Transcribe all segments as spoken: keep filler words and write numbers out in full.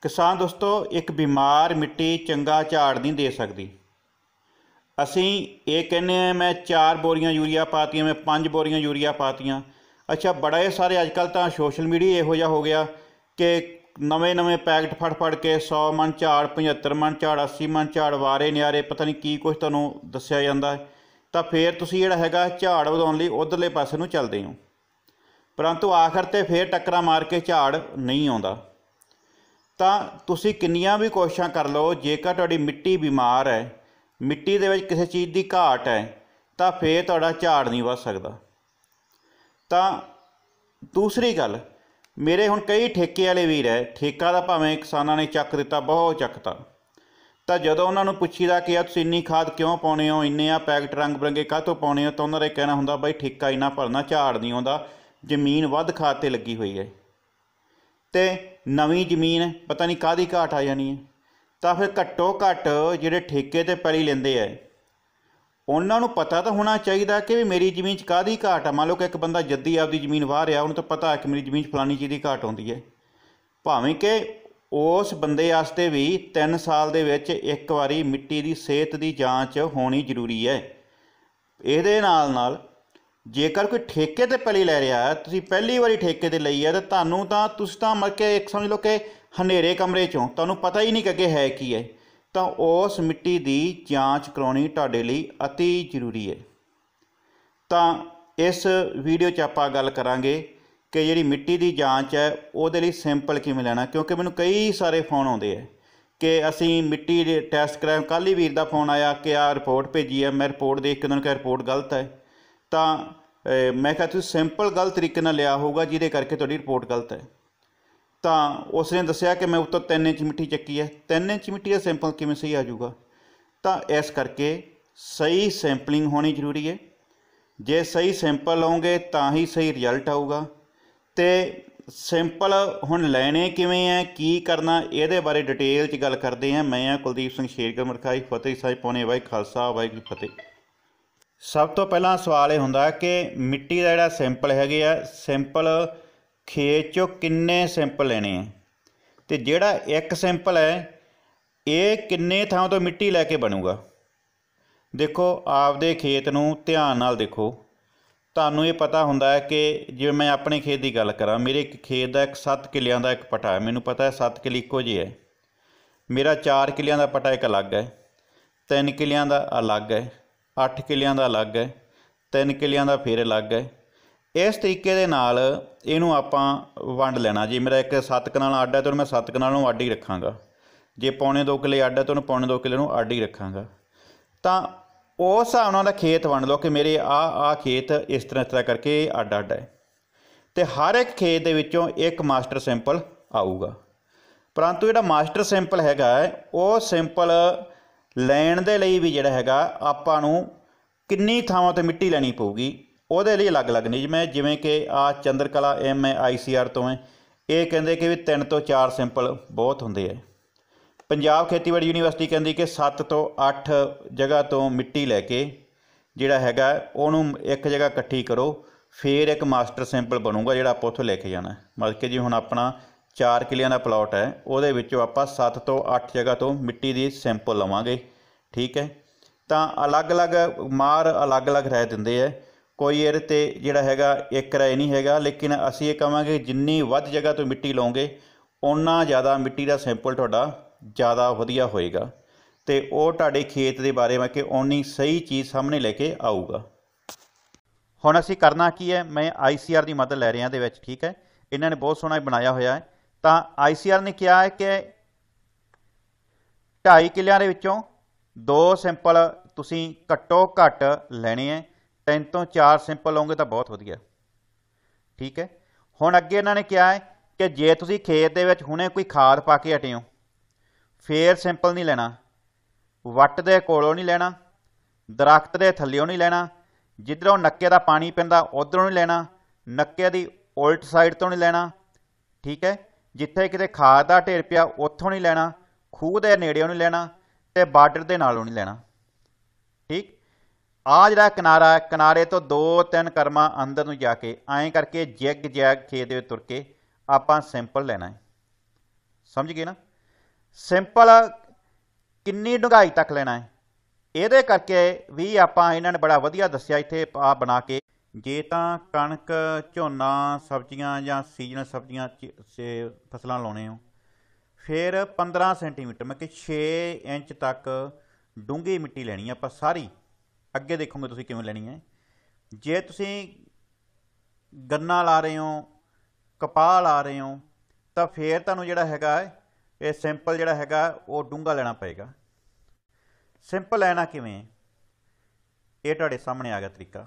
किसान दोस्तों, एक बीमार मिट्टी चंगा झाड़ नहीं दे सकती। असी ये कहने मैं चार बोरियां यूरिया पातियां, मैं पांच बोरियां यूरिया पातियां। अच्छा, बड़े सारे अजकल तो सोशल मीडिया इहो जिहा हो गया कि नवे नवे पैकेट फड़ फड़ के सौ मन झाड़, पचहत्तर मन झाड़, अस्सी मन झाड़, वारे न्यारे पता नहीं की कुछ तुहानूं दस्सिया जांदा है। तो फिर तुसीं जिहड़ा हैगा झाड़ वधाउण लई उधरले पासे नूं चलदे हो, परंतु आखिर ते फिर टक्करां मार के झाड़ नहीं आउंदा। ਤਾਂ ਤੁਸੀਂ ਕਿੰਨੀਆਂ ਵੀ ਕੋਸ਼ਿਸ਼ਾਂ ਕਰ ਲਓ, ਜੇਕਰ ਤੁਹਾਡੀ ਮਿੱਟੀ ਬਿਮਾਰ ਹੈ, ਮਿੱਟੀ ਦੇ ਵਿੱਚ ਕਿਸੇ ਚੀਜ਼ ਦੀ ਘਾਟ ਹੈ, ਤਾਂ ਫਿਰ ਤੁਹਾਡਾ ਝਾੜ ਨਹੀਂ ਵੱਧ ਸਕਦਾ। ਤਾਂ ਦੂਸਰੀ ਗੱਲ, ਮੇਰੇ ਹੁਣ ਕਈ ਠੇਕੇ ਵਾਲੇ ਵੀਰ ਹੈ, ਠੇਕਾ ਦਾ ਭਾਵੇਂ ਕਿਸਾਨਾਂ ਨੇ ਚੱਕ ਦਿੱਤਾ, ਬਹੁਤ ਚੱਕਤਾ, ਤਾਂ ਜਦੋਂ ਉਹਨਾਂ ਨੂੰ ਪੁੱਛੀਦਾ ਕਿ ਆ ਤੁਸੀਂ ਇੰਨੀ ਖਾਦ ਕਿਉਂ ਪਾਉਂਦੇ ਹੋ, ਇੰਨੇ ਆ ਪੈਕਟ ਰੰਗ ਬਰੰਗੇ ਕਾਹਤੋਂ ਪਾਉਂਦੇ ਹੋ, ਤਾਂ ਉਹਨਾਂ ਦਾ ਕਹਿਣਾ ਹੁੰਦਾ ਬਾਈ ਠੇਕਾ ਇੰਨਾ ਭਰਨਾ, ਝਾੜ ਨਹੀਂ ਆਉਂਦਾ, ਜ਼ਮੀਨ ਵੱਧ ਖਾਦ 'ਤੇ ਲੱਗੀ ਹੋਈ ਹੈ ਤੇ ਨਵੀਂ ਜ਼ਮੀਨ ਪਤਾ ਨਹੀਂ ਕਾਹਦੀ ਘਾਟ ਆ ਜਾਣੀ ਹੈ। ਤਾਂ ਫਿਰ ਘੱਟੋ ਘੱਟ ਜਿਹੜੇ ਠੇਕੇ 'ਤੇ ਪੈਲੀ ਲੈਂਦੇ ਹੈ ਉਹਨਾਂ ਨੂੰ ਪਤਾ ਤਾਂ ਹੋਣਾ ਚਾਹੀਦਾ ਕਿ ਵੀ ਮੇਰੀ ਜ਼ਮੀਨ 'ਚ ਕਾਹਦੀ ਘਾਟ ਆ। ਮੰਨ ਲਓ ਕਿ ਇੱਕ ਬੰਦਾ ਜੱਦੀ ਆਪਦੀ ਜ਼ਮੀਨ ਵਾਹ ਰਿਹਾ, ਉਹਨੂੰ ਤਾਂ ਪਤਾ ਹੈ ਕਿ ਮੇਰੀ ਜ਼ਮੀਨ 'ਚ ਫਲਾਨੀ ਚੀਜ਼ ਦੀ ਘਾਟ ਆਉਂਦੀ ਹੈ, ਭਾਵੇਂ ਕਿ ਉਸ ਬੰਦੇ ਵਾਸਤੇ ਵੀ ਤਿੰਨ ਸਾਲ ਦੇ ਵਿੱਚ ਇੱਕ ਵਾਰੀ ਮਿੱਟੀ ਦੀ ਸਿਹਤ ਦੀ ਜਾਂਚ ਹੋਣੀ ਜ਼ਰੂਰੀ ਹੈ। ਇਹਦੇ ਨਾਲ ਨਾਲ ਜੇਕਰ ਕੋਈ ਠੇਕੇ 'ਤੇ ਪੈਲੀ ਲੈ ਰਿਹਾ, ਤੁਸੀਂ ਪਹਿਲੀ ਵਾਰੀ ਠੇਕੇ 'ਤੇ ਲਈ ਹੈ, ਤਾਂ ਤੁਹਾਨੂੰ ਤਾਂ ਤੁਸੀਂ ਤਾਂ ਮਤਲਬ ਕਿ ਇੱਕ ਸਮਝ ਲਓ ਕਿ ਹਨੇਰੇ ਕਮਰੇ 'ਚੋਂ ਤੁਹਾਨੂੰ ਪਤਾ ਹੀ ਨਹੀਂ ਕਿ ਅੱਗੇ ਹੈ ਕੀ ਹੈ, ਤਾਂ ਉਸ ਮਿੱਟੀ ਦੀ ਜਾਂਚ ਕਰਾਉਣੀ ਤੁਹਾਡੇ ਲਈ ਅਤੀ ਜ਼ਰੂਰੀ ਹੈ। ਤਾਂ ਇਸ ਵੀਡੀਓ 'ਚ ਆਪਾਂ ਗੱਲ ਕਰਾਂਗੇ ਕਿ ਜਿਹੜੀ ਮਿੱਟੀ ਦੀ ਜਾਂਚ ਹੈ ਉਹਦੇ ਲਈ ਸੈਂਪਲ ਕਿਵੇਂ ਲੈਣਾ, ਕਿਉਂਕਿ ਮੈਨੂੰ ਕਈ ਸਾਰੇ ਫੋਨ ਆਉਂਦੇ ਹੈ ਕਿ ਅਸੀਂ ਮਿੱਟੀ ਦੇ ਟੈਸਟ ਕਰਾਏ। ਕੱਲ੍ਹ ਹੀ ਵੀਰ ਦਾ ਫੋਨ ਆਇਆ ਕਿ ਆਹ ਰਿਪੋਰਟ ਭੇਜੀ ਹੈ, ਮੈਂ ਰਿਪੋਰਟ ਦੇਖ ਕੇ ਉਹਨਾਂ ਨੂੰ ਕਿਹਾ ਰਿਪੋਰਟ ਗਲਤ ਹੈ। ਤਾਂ ਮੈਂ ਕਿਹਾ ਤੁਸੀਂ ਸੈਂਪਲ ਗਲਤ ਤਰੀਕੇ ਨਾਲ ਲਿਆ ਹੋਊਗਾ ਜਿਹਦੇ ਕਰਕੇ ਤੁਹਾਡੀ ਰਿਪੋਰਟ ਗਲਤ ਹੈ। ਤਾਂ ਉਸ ਨੇ ਦੱਸਿਆ ਕਿ ਮੈਂ ਉੱਤੋਂ ਤਿੰਨ ਇੰਚ ਮਿੱਟੀ ਚੱਕੀ ਹੈ, ਤਿੰਨ ਇੰਚ ਮਿੱਟੀ ਦਾ ਸੈਂਪਲ ਕਿਵੇਂ ਸਹੀ ਆ ਜਾਊਗਾ। ਤਾਂ ਇਸ ਕਰਕੇ ਸਹੀ ਸੈਂਪਲਿੰਗ ਹੋਣੀ ਜ਼ਰੂਰੀ ਹੈ। ਜੇ ਸਹੀ ਸੈਂਪਲ ਲਓਗੇ ਤਾਂ ਹੀ ਸਹੀ ਰਿਜ਼ਲਟ ਆਊਗਾ। ਅਤੇ ਸੈਂਪਲ ਹੁਣ ਲੈਣੇ ਕਿਵੇਂ ਹੈ, ਕੀ ਕਰਨਾ, ਇਹਦੇ ਬਾਰੇ ਡਿਟੇਲ 'ਚ ਗੱਲ ਕਰਦੇ ਹਾਂ। ਮੈਂ ਹਾਂ ਕੁਲਦੀਪ ਸਿੰਘ ਸ਼ੇਰਗਿੱਲ ਮਰਖਾਈ। ਫਤਿਹ ਸਾਹਿਬ ਪਾਉਣੇ, ਵਾਹਿਗੁਰੂ ਖਾਲਸਾ ਵਾਹਿਗੁਰੂ ਫਤਿਹ। ਸਭ ਤੋਂ ਪਹਿਲਾਂ ਸਵਾਲ ਇਹ ਹੁੰਦਾ ਕਿ ਮਿੱਟੀ ਦਾ ਜਿਹੜਾ ਸੈਂਪਲ ਹੈਗੇ ਆ, ਸੈਂਪਲ ਖੇਤ 'ਚੋਂ ਕਿੰਨੇ ਸੈਂਪਲ ਲੈਣੇ ਆ, ਅਤੇ ਜਿਹੜਾ ਇੱਕ ਸੈਂਪਲ ਹੈ ਇਹ ਕਿੰਨੇ ਥਾਂ ਤੋਂ ਮਿੱਟੀ ਲੈ ਕੇ ਬਣੂਗਾ। ਦੇਖੋ ਆਪਦੇ ਖੇਤ ਨੂੰ ਧਿਆਨ ਨਾਲ ਦੇਖੋ, ਤੁਹਾਨੂੰ ਇਹ ਪਤਾ ਹੁੰਦਾ ਹੈ ਕਿ ਜਿਵੇਂ ਮੈਂ ਆਪਣੇ ਖੇਤ ਦੀ ਗੱਲ ਕਰਾਂ, ਮੇਰੇ ਇੱਕ ਖੇਤ ਦਾ ਇੱਕ ਸੱਤ ਕਿੱਲਿਆਂ ਦਾ ਇੱਕ ਪਟਾ ਹੈ, ਮੈਨੂੰ ਪਤਾ ਹੈ ਸੱਤ ਕਿੱਲੇ ਇੱਕੋ ਜਿਹੇ ਹੈ। ਮੇਰਾ ਚਾਰ ਕਿੱਲਿਆਂ ਦਾ ਪਟਾ ਇੱਕ ਅਲੱਗ ਹੈ, ਤਿੰਨ ਕਿੱਲਿਆਂ ਦਾ ਅਲੱਗ ਹੈ, ਅੱਠ ਕਿੱਲਿਆਂ ਦਾ ਅਲੱਗ ਹੈ, ਤਿੰਨ ਕਿੱਲਿਆਂ ਦਾ ਫਿਰ ਅਲੱਗ ਹੈ। ਇਸ ਤਰੀਕੇ ਦੇ ਨਾਲ ਇਹਨੂੰ ਆਪਾਂ ਵੰਡ ਲੈਣਾ। ਜੇ ਮੇਰਾ ਇੱਕ ਸੱਤ ਕਨਾਲ ਅੱਡ ਹੈ ਤਾਂ ਉਹਨੂੰ ਮੈਂ ਸੱਤ ਕਨਾਲ ਨੂੰ ਅੱਡ ਹੀ ਰੱਖਾਂਗਾ, ਜੇ ਪੌਣੇ ਦੋ ਕਿੱਲੇ ਅੱਡ ਹੈ ਤਾਂ ਉਹਨੂੰ ਪੌਣੇ ਦੋ ਕਿੱਲੇ ਨੂੰ ਅੱਡ ਹੀ ਰੱਖਾਂਗਾ। ਤਾਂ ਉਸ ਹਿਸਾਬ ਨਾਲ ਦਾ ਖੇਤ ਵੰਡ ਲਓ ਕਿ ਮੇਰੇ ਆਹ ਆਹ ਖੇਤ ਇਸ ਤਰ੍ਹਾਂ ਇਸ ਤਰ੍ਹਾਂ ਕਰਕੇ ਅੱਡ ਅੱਡ ਹੈ, ਅਤੇ ਹਰ ਇੱਕ ਖੇਤ ਦੇ ਵਿੱਚੋਂ ਇੱਕ ਮਾਸਟਰ ਸੈਂਪਲ ਆਊਗਾ। ਪਰੰਤੂ ਜਿਹੜਾ ਮਾਸਟਰ ਸੈਂਪਲ ਹੈਗਾ ਉਹ ਸੈਂਪਲ ਲੈਣ ਦੇ ਲਈ ਵੀ ਜਿਹੜਾ ਹੈਗਾ ਆਪਾਂ ਨੂੰ ਕਿੰਨੀ ਥਾਵਾਂ 'ਤੇ ਮਿੱਟੀ ਲੈਣੀ ਪਊਗੀ, ਉਹਦੇ ਲਈ ਅਲੱਗ ਅਲੱਗ ਨਿਯਮ ਹੈ। ਜਿਵੇਂ ਕਿ ਆਹ ਚੰਦਰਕਲਾ ਐਮ ਹੈ ਆਈ ਸੀ ਆਰ ਤੋਂ ਹੈ, ਇਹ ਕਹਿੰਦੇ ਕਿ ਵੀ ਤਿੰਨ ਤੋਂ ਚਾਰ ਸੈਂਪਲ ਬਹੁਤ ਹੁੰਦੇ ਹੈ। ਪੰਜਾਬ ਖੇਤੀਬਾੜੀ ਯੂਨੀਵਰਸਿਟੀ ਕਹਿੰਦੀ ਕਿ ਸੱਤ ਤੋਂ ਅੱਠ ਜਗ੍ਹਾ ਤੋਂ ਮਿੱਟੀ ਲੈ ਕੇ ਜਿਹੜਾ ਹੈਗਾ ਉਹਨੂੰ ਇੱਕ ਜਗ੍ਹਾ ਇਕੱਠੀ ਕਰੋ, ਫਿਰ ਇੱਕ ਮਾਸਟਰ ਸੈਂਪਲ ਬਣੂਗਾ ਜਿਹੜਾ ਆਪਾਂ ਉੱਥੋਂ ਲੈ ਕੇ ਜਾਣਾ। ਮਤਲਬ ਕਿ ਜੀ ਹੁਣ ਆਪਣਾ ਚਾਰ ਕਿੱਲਿਆਂ ਦਾ ਪਲਾਟ ਹੈ, ਉਹਦੇ ਵਿੱਚੋਂ ਆਪਾਂ ਸੱਤ ਤੋਂ ਅੱਠ ਜਗ੍ਹਾ ਤੋਂ ਮਿੱਟੀ ਦੀ ਸੈਂਪਲ ਲਵਾਂਗੇ, ਠੀਕ ਹੈ। ਤਾਂ ਅਲੱਗ ਅਲੱਗ ਮਾਰ ਅਲੱਗ ਅਲੱਗ ਰਾਏ ਦਿੰਦੇ ਹੈ, ਕੋਈ ਇਹਦੇ 'ਤੇ ਜਿਹੜਾ ਹੈਗਾ ਇੱਕ ਰਾਏ ਨਹੀਂ ਹੈਗਾ। ਲੇਕਿਨ ਅਸੀਂ ਇਹ ਕਹਾਂਗੇ ਜਿੰਨੀ ਵੱਧ ਜਗ੍ਹਾ ਤੋਂ ਮਿੱਟੀ ਲਓਗੇ ਓਨਾ ਜ਼ਿਆਦਾ ਮਿੱਟੀ ਦਾ ਸੈਂਪਲ ਤੁਹਾਡਾ ਜ਼ਿਆਦਾ ਵਧੀਆ ਹੋਏਗਾ, ਅਤੇ ਉਹ ਤੁਹਾਡੇ ਖੇਤ ਦੇ ਬਾਰੇ ਮੈਂ ਕਿ ਓਨੀ ਸਹੀ ਚੀਜ਼ ਸਾਹਮਣੇ ਲੈ ਕੇ ਆਊਗਾ। ਹੁਣ ਅਸੀਂ ਕਰਨਾ ਕੀ ਹੈ, ਮੈਂ ਆਈ ਸੀ ਆਰ ਦੀ ਮਦਦ ਲੈ ਰਿਹਾ ਇਹਦੇ ਵਿੱਚ, ਠੀਕ ਹੈ। ਇਹਨਾਂ ਨੇ ਬਹੁਤ ਸੋਹਣਾ ਬਣਾਇਆ ਹੋਇਆ ਹੈ। ਤਾਂ ਆਈ ਸੀ ਆਰ ਨੇ ਕਿਹਾ ਹੈ ਕਿ ਢਾਈ ਕਿੱਲਿਆਂ ਦੇ ਵਿੱਚੋਂ ਦੋ ਸੈਂਪਲ ਤੁਸੀਂ ਘੱਟੋ ਘੱਟ ਲੈਣੇ ਹੈ, ਤਿੰਨ ਤੋਂ ਚਾਰ ਸੈਂਪਲ ਲਓਗੇ ਤਾਂ ਬਹੁਤ ਵਧੀਆ, ਠੀਕ ਹੈ। ਹੁਣ ਅੱਗੇ ਇਹਨਾਂ ਨੇ ਕਿਹਾ ਹੈ ਕਿ ਜੇ ਤੁਸੀਂ ਖੇਤ ਦੇ ਵਿੱਚ ਹੁਣੇ ਕੋਈ ਖਾਦ ਪਾ ਕੇ ਹਟੇ ਹੋ ਫਿਰ ਸੈਂਪਲ ਨਹੀਂ ਲੈਣਾ, ਵੱਟ ਦੇ ਕੋਲੋਂ ਨਹੀਂ ਲੈਣਾ, ਦਰਖਤ ਦੇ ਥੱਲਿਓਂ ਨਹੀਂ ਲੈਣਾ, ਜਿੱਧਰੋਂ ਨੱਕੇ ਦਾ ਪਾਣੀ ਪੈਂਦਾ ਉੱਧਰੋਂ ਨਹੀਂ ਲੈਣਾ, ਨੱਕੇ ਦੀ ਉਲਟ ਸਾਈਡ ਤੋਂ ਨਹੀਂ ਲੈਣਾ, ਠੀਕ ਹੈ। ਜਿੱਥੇ ਕਿਤੇ ਖਾਦ ਦਾ ਢੇਰ ਪਿਆ ਉੱਥੋਂ ਨਹੀਂ ਲੈਣਾ, ਖੂਹ ਦੇ ਨੇੜਿਓਂ ਨਹੀਂ ਲੈਣਾ, ਅਤੇ ਬਾਰਡਰ ਦੇ ਨਾਲੋਂ ਨਹੀਂ ਲੈਣਾ, ਠੀਕ। ਆਹ ਜਿਹੜਾ ਕਿਨਾਰਾ ਹੈ, ਕਿਨਾਰੇ ਤੋਂ ਦੋ ਤਿੰਨ ਕਰਮਾਂ ਅੰਦਰ ਨੂੰ ਜਾ ਕੇ ਐਂ ਕਰਕੇ ਜੈਗ ਜੈਗ ਖੇਤ ਦੇ ਵਿੱਚ ਤੁਰ ਕੇ ਆਪਾਂ ਸੈਂਪਲ ਲੈਣਾ ਹੈ, ਸਮਝ ਗਏ ਨਾ। ਸਿੰਪਲ ਕਿੰਨੀ ਡੂੰਘਾਈ ਤੱਕ ਲੈਣਾ ਹੈ, ਇਹਦੇ ਕਰਕੇ ਵੀ ਆਪਾਂ ਇਹਨਾਂ ਨੇ ਬੜਾ ਵਧੀਆ ਦੱਸਿਆ ਇੱਥੇ ਆ ਬਣਾ ਕੇ। ਜੇ ਤਾਂ ਕਣਕ, ਝੋਨਾ, ਸਬਜ਼ੀਆਂ ਜਾਂ ਸੀਜ਼ਨਲ ਸਬਜ਼ੀਆਂ ਫਸਲਾਂ ਲਾਉਣੇ ਹੋ, ਫਿਰ ਪੰਦਰਾਂ ਸੈਂਟੀਮੀਟਰ ਮਤਲਬ ਕਿ ਛੇ ਇੰਚ ਤੱਕ ਡੂੰਘੀ ਮਿੱਟੀ ਲੈਣੀ ਆਪਾਂ ਸਾਰੀ। ਅੱਗੇ ਦੇਖੋਗੇ ਤੁਸੀਂ ਕਿਵੇਂ ਲੈਣੀ ਹੈ। ਜੇ ਤੁਸੀਂ ਗੰਨਾ ਲਾ ਰਹੇ ਹੋ, ਕਪਾਹ ਲਾ ਰਹੇ ਹੋ, ਤਾਂ ਫਿਰ ਤੁਹਾਨੂੰ ਜਿਹੜਾ ਹੈਗਾ ਇਹ ਸਿੰਪਲ ਜਿਹੜਾ ਹੈਗਾ ਉਹ ਡੂੰਘਾ ਲੈਣਾ ਪਏਗਾ। ਸਿੰਪਲ ਲੈਣਾ ਕਿਵੇਂ, ਇਹ ਤੁਹਾਡੇ ਸਾਹਮਣੇ ਆ ਗਿਆ ਤਰੀਕਾ।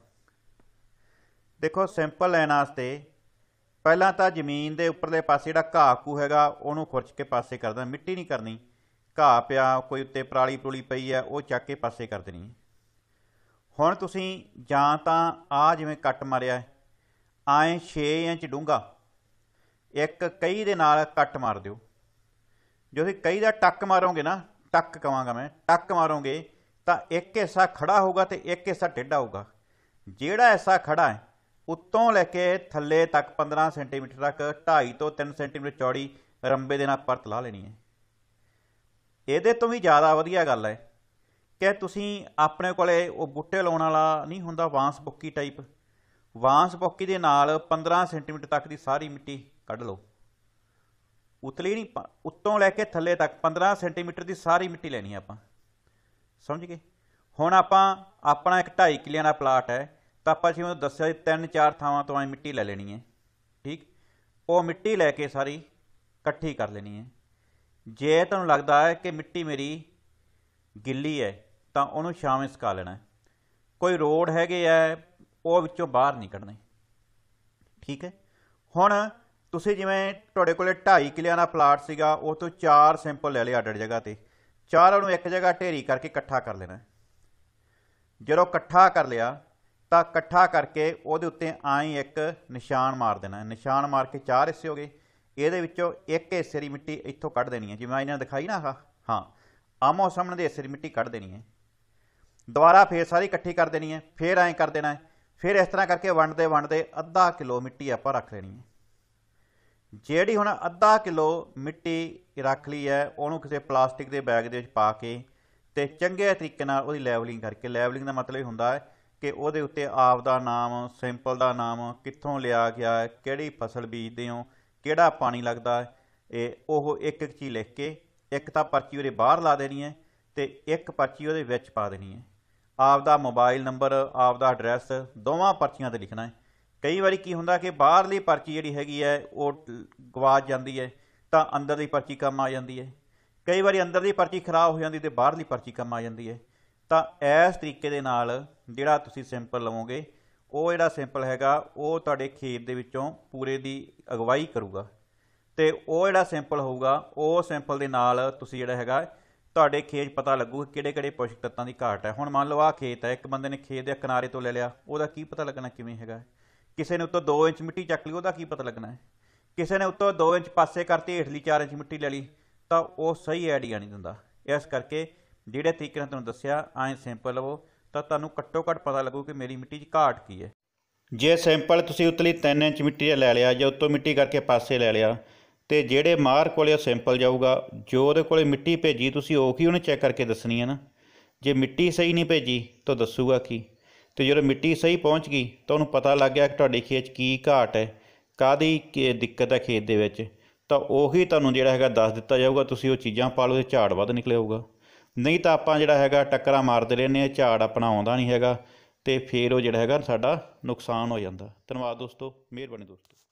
ਦੇਖੋ ਸਿੰਪਲ ਲੈਣ ਵਾਸਤੇ ਪਹਿਲਾਂ ਤਾਂ ਜ਼ਮੀਨ ਦੇ ਉੱਪਰਲੇ ਪਾਸੇ ਜਿਹੜਾ ਘਾਹ ਘੂ ਹੈਗਾ ਉਹਨੂੰ ਖੁਰਚ ਕੇ ਪਾਸੇ ਕਰ ਦੇਣਾ, ਮਿੱਟੀ ਨਹੀਂ ਕਰਨੀ। ਘਾਹ ਪਿਆ, ਕੋਈ ਉੱਤੇ ਪਰਾਲੀ ਪਰੂਲੀ ਪਈ ਆ, ਉਹ ਚੱਕ ਕੇ ਪਾਸੇ ਕਰ ਦੇਣੀ। ਹੁਣ ਤੁਸੀਂ ਜਾਂ ਤਾਂ ਆ ਜਿਵੇਂ ਕੱਟ ਮਾਰਿਆ ਆਏ ਛੇ ਇੰਚ ਡੂੰਘਾ ਇੱਕ ਕਹੀ ਦੇ ਨਾਲ ਕੱਟ ਮਾਰ ਦਿਓ। ਜੋ ਤੁਸੀਂ ਕਹੀ ਦਾ ਟੱਕ ਮਾਰੋਗੇ ਨਾ, ਟੱਕ ਕਵਾਂਗਾ ਮੈਂ, ਟੱਕ ਮਾਰੋਗੇ ਤਾਂ ਇੱਕ ਹਿੱਸਾ ਖੜਾ ਹੋਊਗਾ ਤੇ ਇੱਕ ਹਿੱਸਾ ਟੇਢਾ ਹੋਊਗਾ। ਜਿਹੜਾ ਹਿੱਸਾ ਖੜਾ ਹੈ ਉੱਤੋਂ ਲੈ ਕੇ ਥੱਲੇ ਤੱਕ ਪੰਦਰਾਂ ਸੈਂਟੀਮੀਟਰ ਤੱਕ ਢਾਈ ਤੋਂ ਤਿੰਨ ਸੈਂਟੀਮੀਟਰ ਚੌੜੀ ਰੰਬੇ ਦੇ ਨਾਲ ਪਰਤ ਲਾ ਲੈਣੀ ਹੈ। ਇਹਦੇ ਤੋਂ ਵੀ ਜ਼ਿਆਦਾ ਵਧੀਆ ਗੱਲ ਹੈ ਕਿ ਤੁਸੀਂ ਆਪਣੇ ਕੋਲੇ ਉਹ ਬੂਟੇ ਲਾਉਣ ਵਾਲਾ ਨਹੀਂ ਹੁੰਦਾ ਬਾਂਸ ਬੁੱਕੀ ਟਾਈਪ, ਬਾਂਸ ਬੁੱਕੀ ਦੇ ਨਾਲ ਪੰਦਰਾਂ ਸੈਂਟੀਮੀਟਰ ਤੱਕ ਦੀ ਸਾਰੀ ਮਿੱਟੀ ਕੱਢ ਲਓ। ਉਤਲੀ ਨਹੀਂ, ਉੱਤੋਂ ਲੈ ਕੇ ਥੱਲੇ ਤੱਕ ਪੰਦਰਾਂ ਸੈਂਟੀਮੀਟਰ ਦੀ ਸਾਰੀ ਮਿੱਟੀ ਲੈਣੀ ਆਪਾਂ, ਸਮਝ ਗਏ। ਹੁਣ ਆਪਾਂ ਆਪਣਾ ਇੱਕ ਢਾਈ ਕਿੱਲਿਆਂ ਦਾ ਪਲਾਟ ਹੈ, ਤਾਂ ਆਪਾਂ ਜਿਵੇਂ ਦੱਸਿਆ ਤਿੰਨ ਚਾਰ ਥਾਵਾਂ ਤੋਂ ਐ ਮਿੱਟੀ ਲੈ ਲੈਣੀ ਹੈ। ਠੀਕ, ਉਹ ਮਿੱਟੀ ਲੈ ਕੇ ਸਾਰੀ ਇਕੱਠੀ ਕਰ ਲੈਣੀ ਹੈ। ਜੇ ਤੁਹਾਨੂੰ ਲੱਗਦਾ ਹੈ ਕਿ ਮਿੱਟੀ ਮੇਰੀ ਗਿੱਲੀ ਹੈ ਤਾਂ ਉਹਨੂੰ ਛਾਵੇਂ ਸੁਕਾ ਲੈਣਾ। ਕੋਈ ਰੋਡ ਹੈਗੇ ਆ ਉਹ ਵਿੱਚੋਂ ਬਾਹਰ ਨਹੀਂ ਕੱਢਣੇ। ਠੀਕ ਹੈ, ਹੁਣ ਤੁਸੀਂ ਜਿਵੇਂ ਤੁਹਾਡੇ ਕੋਲ ਢਾਈ ਕਿੱਲਿਆਂ ਦਾ ਪਲਾਟ ਸੀਗਾ, ਉਹ ਤੋਂ ਚਾਰ ਸਿੰਪਲ ਲੈ ਲਿਆ ਅੱਡ ਅੱਡ ਜਗ੍ਹਾ 'ਤੇ, ਚਾਰਾਂ ਨੂੰ ਇੱਕ ਜਗ੍ਹਾ ਢੇਰੀ ਕਰਕੇ ਇਕੱਠਾ ਕਰ ਲੈਣਾ। ਜਦੋਂ ਇਕੱਠਾ ਕਰ ਲਿਆ ਤਾਂ ਇਕੱਠਾ ਕਰਕੇ ਉਹਦੇ ਉੱਤੇ ਆਈ ਇੱਕ ਨਿਸ਼ਾਨ ਮਾਰ ਦੇਣਾ। ਨਿਸ਼ਾਨ ਮਾਰ ਕੇ ਚਾਰ ਹਿੱਸੇ ਹੋ ਗਏ। ਇਹਦੇ ਵਿੱਚੋਂ ਇੱਕ ਹਿੱਸੇ ਦੀ ਮਿੱਟੀ ਇੱਥੋਂ ਕੱਢ ਦੇਣੀ ਹੈ, ਜਿਵੇਂ ਇਹਨਾਂ ਨੇ ਦਿਖਾਈ ਨਾ ਆਹ, ਹਾਂ ਆਮੋ ਸਾਹਮਣੇ ਦੇ ਹਿੱਸੇ ਦੀ ਮਿੱਟੀ ਕੱਢ ਦੇਣੀ ਹੈ। ਦੁਬਾਰਾ ਫੇਰ ਸਾਰੀ ਇਕੱਠੀ ਕਰ ਦੇਣੀ ਹੈ, ਫਿਰ ਐਂ ਕਰ ਦੇਣਾ ਹੈ। ਫਿਰ ਇਸ ਤਰ੍ਹਾਂ ਕਰਕੇ ਵੰਡਦੇ ਵੰਡਦੇ ਅੱਧਾ ਕਿਲੋ ਮਿੱਟੀ ਆਪਾਂ ਰੱਖ ਲੈਣੀ ਹੈ। ਜਿਹੜੀ ਹੁਣ ਅੱਧਾ ਕਿਲੋ ਮਿੱਟੀ ਰੱਖ ਲਈ ਹੈ, ਉਹਨੂੰ ਕਿਸੇ ਪਲਾਸਟਿਕ ਦੇ ਬੈਗ ਦੇ ਵਿੱਚ ਪਾ ਕੇ ਅਤੇ ਚੰਗੇ ਤਰੀਕੇ ਨਾਲ ਉਹਦੀ ਲੈਵਲਿੰਗ ਕਰਕੇ, ਲੈਵਲਿੰਗ ਦਾ ਮਤਲਬ ਇਹ ਹੁੰਦਾ ਹੈ ਕਿ ਉਹਦੇ ਉੱਤੇ ਆਪ ਦਾ ਨਾਮ, ਸਿੰਪਲ ਦਾ ਨਾਮ, ਕਿੱਥੋਂ ਲਿਆ ਗਿਆ ਹੈ, ਕਿਹੜੀ ਫਸਲ ਬੀਜਦੇ ਹੋ, ਕਿਹੜਾ ਪਾਣੀ ਲੱਗਦਾ ਹੈ, ਇਹ ਉਹ ਇੱਕ ਇੱਕ ਚੀਜ਼ ਲਿਖ ਕੇ ਇੱਕ ਤਾਂ ਪਰਚੀ ਉਹਦੇ ਬਾਹਰ ਲਾ ਦੇਣੀ ਹੈ ਅਤੇ ਇੱਕ ਪਰਚੀ ਉਹਦੇ ਵਿੱਚ ਪਾ ਦੇਣੀ ਹੈ। ਆਪ ਦਾ ਮੋਬਾਈਲ ਨੰਬਰ, ਆਪ ਦਾ ਐਡਰੈਸ ਦੋਵਾਂ ਪਰਚੀਆਂ 'ਤੇ ਲਿਖਣਾ ਹੈ। ਕਈ ਵਾਰੀ ਕੀ ਹੁੰਦਾ ਕਿ ਬਾਹਰਲੀ ਪਰਚੀ ਜਿਹੜੀ ਹੈਗੀ ਹੈ ਉਹ ਗਵਾਚ ਜਾਂਦੀ ਹੈ ਤਾਂ ਅੰਦਰ ਦੀ ਪਰਚੀ ਕੰਮ ਆ ਜਾਂਦੀ ਹੈ। ਕਈ ਵਾਰੀ ਅੰਦਰ ਦੀ ਪਰਚੀ ਖਰਾਬ ਹੋ ਜਾਂਦੀ ਅਤੇ ਬਾਹਰਲੀ ਪਰਚੀ ਕੰਮ ਆ ਜਾਂਦੀ ਹੈ। ਤਾਂ ਇਸ ਤਰੀਕੇ ਦੇ ਨਾਲ ਜਿਹੜਾ ਤੁਸੀਂ ਸਿੰਪਲ ਲਵੋਗੇ, ਉਹ ਜਿਹੜਾ ਸਿੰਪਲ ਹੈਗਾ ਉਹ ਤੁਹਾਡੇ ਖੇਤ ਦੇ ਵਿੱਚੋਂ ਪੂਰੇ ਦੀ ਅਗਵਾਈ ਕਰੂਗਾ। ਅਤੇ ਉਹ ਜਿਹੜਾ ਸਿੰਪਲ ਹੋਊਗਾ, ਉਹ ਸਿੰਪਲ ਦੇ ਨਾਲ ਤੁਸੀਂ ਜਿਹੜਾ ਹੈਗਾ ਤੁਹਾਡੇ ਖੇਤ ਪਤਾ ਲੱਗੂ ਕਿਹੜੇ ਕਿਹੜੇ ਪੋਸ਼ਕ ਤੱਤਾਂ ਦੀ ਘਾਟ ਹੈ। ਹੁਣ ਮੰਨ ਲਓ ਆਹ ਖੇਤ ਹੈ, ਇੱਕ ਬੰਦੇ ਨੇ ਖੇਤ ਦੇ ਕਿਨਾਰੇ ਤੋਂ ਲੈ ਲਿਆ, ਉਹਦਾ ਕੀ ਪਤਾ ਲੱਗਣਾ ਕਿਵੇਂ ਹੈਗਾ। ਕਿਸੇ ਨੇ ਉੱਤੋਂ ਦੋ ਇੰਚ ਮਿੱਟੀ ਚੱਕ ਲਈ, ਉਹਦਾ ਕੀ ਪਤਾ ਲੱਗਣਾ ਹੈ। ਕਿਸੇ ਨੇ ਉੱਤੋਂ ਦੋ ਇੰਚ ਪਾਸੇ ਕਰਤੀ, ਹੇਠਲੀ ਚਾਰ ਇੰਚ ਮਿੱਟੀ ਲੈ ਲਈ, ਤਾਂ ਉਹ ਸਹੀ ਆਈਡੀਆ ਨਹੀਂ ਦਿੰਦਾ। ਇਸ ਕਰਕੇ ਜਿਹੜੇ ਤਰੀਕੇ ਨਾਲ ਤੁਹਾਨੂੰ ਦੱਸਿਆ ਐਂ ਸਿੰਪਲ ਲਵੋ ਤਾਂ ਤੁਹਾਨੂੰ ਘੱਟੋ ਘੱਟ ਪਤਾ ਲੱਗੂ ਕਿ ਮੇਰੀ ਮਿੱਟੀ 'ਚ ਘਾਟ ਕੀ ਹੈ। ਜੇ ਸਿੰਪਲ ਤੁਸੀਂ ਉਤਲੀ ਤਿੰਨ ਇੰਚ ਮਿੱਟੀ ਲੈ ਲਿਆ ਜਾਂ ਉੱਤੋਂ ਮਿੱਟੀ ਕਰਕੇ ਪਾਸੇ ਲੈ ਲਿਆ, ਅਤੇ ਜਿਹੜੇ ਮਾਹਰ ਕੋਲ ਉਹ ਸਿੰਪਲ ਜਾਊਗਾ, ਜੋ ਉਹਦੇ ਕੋਲ ਮਿੱਟੀ ਭੇਜੀ ਤੁਸੀਂ ਉਹ ਹੀ ਉਹਨੂੰ ਚੈੱਕ ਕਰਕੇ ਦੱਸਣੀ ਹੈ ਨਾ। ਜੇ ਮਿੱਟੀ ਸਹੀ ਨਹੀਂ ਭੇਜੀ ਤਾਂ ਦੱਸੂਗਾ ਕੀ। ਅਤੇ ਜਦੋਂ ਮਿੱਟੀ ਸਹੀ ਪਹੁੰਚ ਗਈ ਤਾਂ ਉਹਨੂੰ ਪਤਾ ਲੱਗ ਗਿਆ ਕਿ ਤੁਹਾਡੇ ਖੇਤ 'ਚ ਕੀ ਘਾਟ ਹੈ, ਕਾਹਦੀ ਕੀ ਦਿੱਕਤ ਹੈ ਖੇਤ ਦੇ ਵਿੱਚ, ਤਾਂ ਉਹੀ ਤੁਹਾਨੂੰ ਜਿਹੜਾ ਹੈਗਾ ਦੱਸ ਦਿੱਤਾ ਜਾਊਗਾ। ਤੁਸੀਂ ਉਹ ਚੀਜ਼ਾਂ ਪਾ ਲਓ, ਝਾੜ ਵੱਧ ਨਿਕਲਿਆ ਹੋਊਗਾ। ਨਹੀਂ ਤਾਂ ਆਪਾਂ ਜਿਹੜਾ ਹੈਗਾ ਟੱਕਰਾਂ ਮਾਰਦੇ ਰਹਿੰਦੇ ਹਾਂ, ਝਾੜ ਆਪਣਾ ਆਉਂਦਾ ਨਹੀਂ ਹੈਗਾ, ਅਤੇ ਫਿਰ ਉਹ ਜਿਹੜਾ ਹੈਗਾ ਸਾਡਾ ਨੁਕਸਾਨ ਹੋ ਜਾਂਦਾ। ਧੰਨਵਾਦ ਦੋਸਤੋ, ਮਿਹਰਬਾਨੀ ਦੋਸਤੋ।